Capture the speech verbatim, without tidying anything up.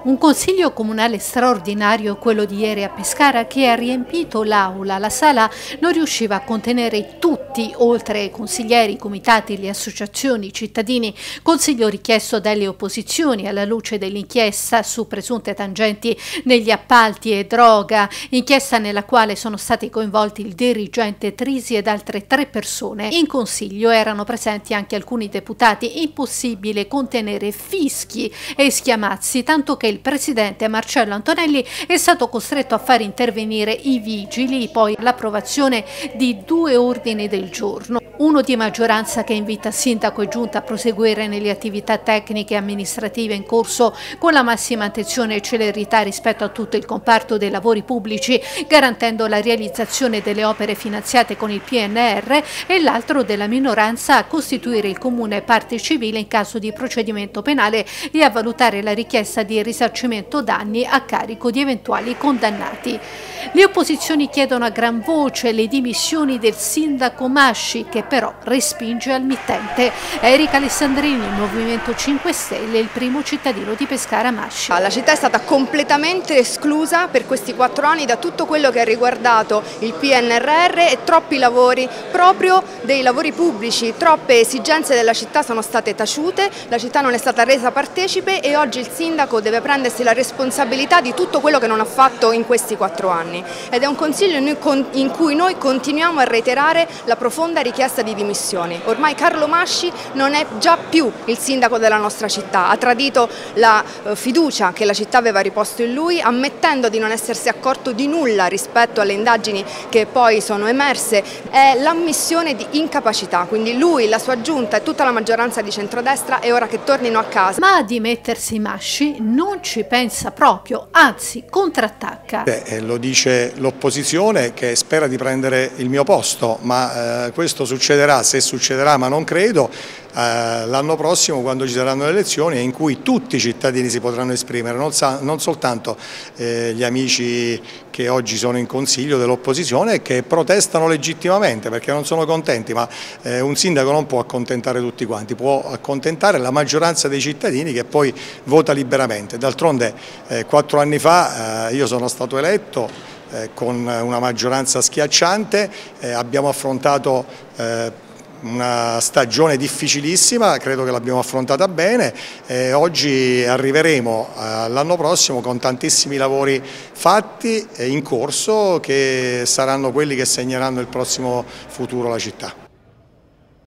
Un consiglio comunale straordinario, quello di ieri a Pescara, che ha riempito l'aula. La sala non riusciva a contenere tutti, oltre ai consiglieri, i comitati, le associazioni, i cittadini. Consiglio richiesto dalle opposizioni alla luce dell'inchiesta su presunte tangenti negli appalti e droga, inchiesta nella quale sono stati coinvolti il dirigente Trisi ed altre tre persone. In consiglio erano presenti anche alcuni deputati. Impossibile contenere fischi e schiamazzi, tanto che il presidente Marcello Antonelli è stato costretto a far intervenire i vigili, poi l'approvazione di due ordini del giorno. Uno di maggioranza che invita sindaco e giunta a proseguire nelle attività tecniche e amministrative in corso con la massima attenzione e celerità rispetto a tutto il comparto dei lavori pubblici, garantendo la realizzazione delle opere finanziate con il P N R R, e l'altro della minoranza a costituire il comune parte civile in caso di procedimento penale e a valutare la richiesta di risarcimento danni a carico di eventuali condannati. Le opposizioni chiedono a gran voce le dimissioni del sindaco Masci, che però respinge al mittente. Erika Alessandrini, Movimento cinque Stelle, il primo cittadino di Pescara Masci. La città è stata completamente esclusa per questi quattro anni da tutto quello che ha riguardato il P N R R e troppi lavori, proprio dei lavori pubblici, troppe esigenze della città sono state taciute, la città non è stata resa partecipe e oggi il sindaco deve prendersi la responsabilità di tutto quello che non ha fatto in questi quattro anni. Ed è un consiglio in cui noi continuiamo a reiterare la profonda richiesta di dimissioni. Ormai Carlo Masci non è già più il sindaco della nostra città, ha tradito la fiducia che la città aveva riposto in lui, ammettendo di non essersi accorto di nulla rispetto alle indagini che poi sono emerse. È l'ammissione di incapacità, quindi lui, la sua giunta e tutta la maggioranza di centrodestra è ora che tornino a casa. Ma a dimettersi Masci non ci pensa proprio, anzi contrattacca. Beh, lo dice l'opposizione che spera di prendere il mio posto, ma eh, questo succederà, se succederà, ma non credo, eh, l'anno prossimo quando ci saranno le elezioni in cui tutti i cittadini si potranno esprimere, non, sa, non soltanto eh, gli amici che oggi sono in consiglio dell'opposizione e che protestano legittimamente perché non sono contenti, ma eh, un sindaco non può accontentare tutti quanti, può accontentare la maggioranza dei cittadini che poi vota liberamente. D'altronde eh, quattro anni fa eh, io sono stato eletto Eh, con una maggioranza schiacciante, eh, abbiamo affrontato eh, una stagione difficilissima, credo che l'abbiamo affrontata bene e oggi arriveremo eh, l'anno prossimo con tantissimi lavori fatti e in corso che saranno quelli che segneranno il prossimo futuro la città.